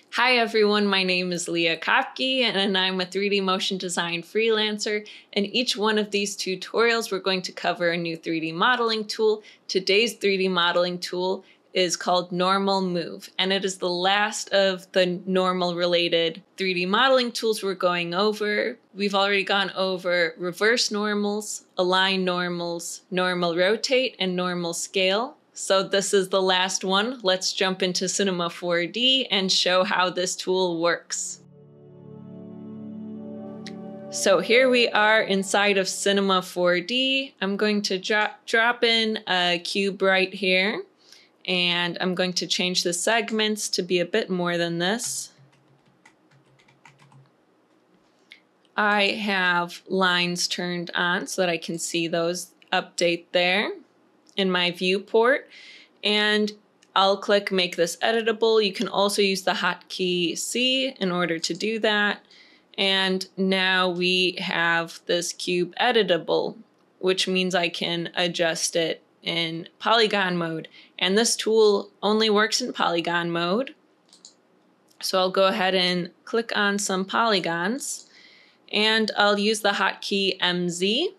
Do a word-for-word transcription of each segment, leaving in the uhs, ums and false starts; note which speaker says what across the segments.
Speaker 1: Hi everyone, my name is Leah Kopke and I'm a three D motion design freelancer. In each one of these tutorials, we're going to cover a new three D modeling tool. Today's three D modeling tool is called Normal Move, and it is the last of the normal related three D modeling tools we're going over. We've already gone over reverse normals, align normals, normal rotate, and normal scale. So this is the last one. Let's jump into Cinema four D and show how this tool works. So here we are inside of Cinema four D. I'm going to drop, drop in a cube right here, and I'm going to change the segments to be a bit more than this. I have lines turned on so that I can see those update there in my viewport, and I'll click make this editable. You can also use the hotkey C in order to do that. And now we have this cube editable, which means I can adjust it in polygon mode. And this tool only works in polygon mode. So I'll go ahead and click on some polygons, and I'll use the hotkey M Z.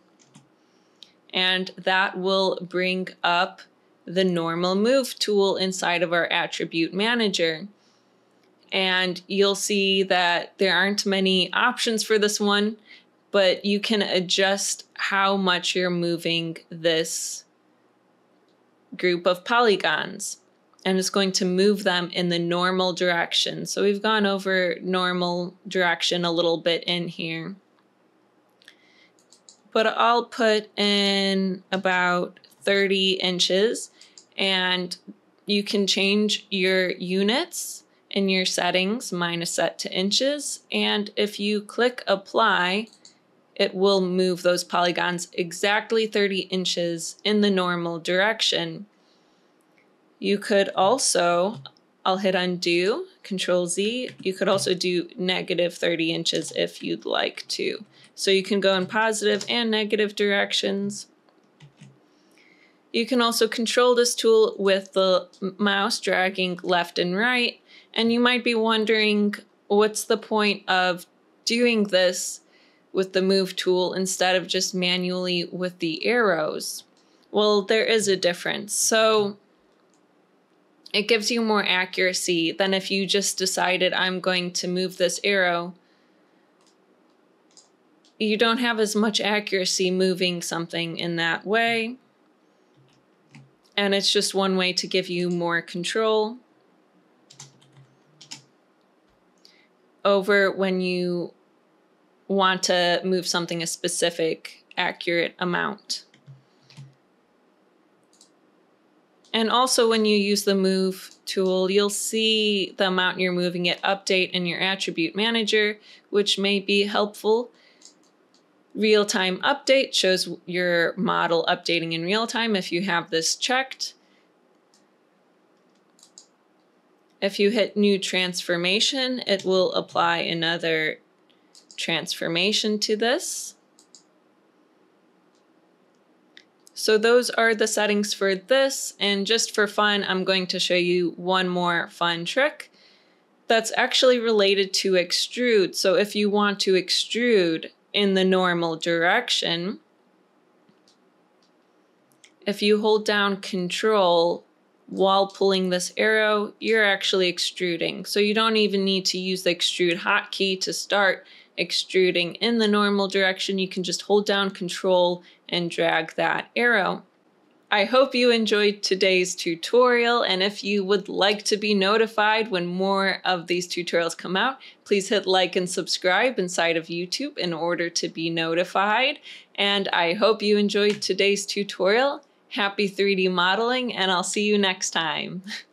Speaker 1: And that will bring up the normal move tool inside of our attribute manager. And you'll see that there aren't many options for this one, but you can adjust how much you're moving this group of polygons. And it's going to move them in the normal direction. So we've gone over normal direction a little bit in here. But I'll put in about thirty inches, and you can change your units in your settings. Mine is set to inches, and if you click apply, it will move those polygons exactly thirty inches in the normal direction. You could also, I'll hit undo, control Z, you could also do negative thirty inches if you'd like to. So you can go in positive and negative directions. You can also control this tool with the mouse dragging left and right. And you might be wondering, what's the point of doing this with the move tool instead of just manually with the arrows? Well, there is a difference. So it gives you more accuracy than if you just decided I'm going to move this arrow. You don't have as much accuracy moving something in that way. And it's just one way to give you more control over when you want to move something a specific accurate amount. And also when you use the move tool, you'll see the amount you're moving it update in your attribute manager, which may be helpful. Real-time update shows your model updating in real time if you have this checked. If you hit new transformation, it will apply another transformation to this. So those are the settings for this, and just for fun, I'm going to show you one more fun trick that's actually related to extrude. So if you want to extrude in the normal direction, if you hold down control while pulling this arrow, you're actually extruding. So you don't even need to use the extrude hotkey to start extruding in the normal direction. You can just hold down control and drag that arrow. I hope you enjoyed today's tutorial, and if you would like to be notified when more of these tutorials come out, please hit like and subscribe inside of YouTube in order to be notified. And I hope you enjoyed today's tutorial. Happy three D modeling, and I'll see you next time.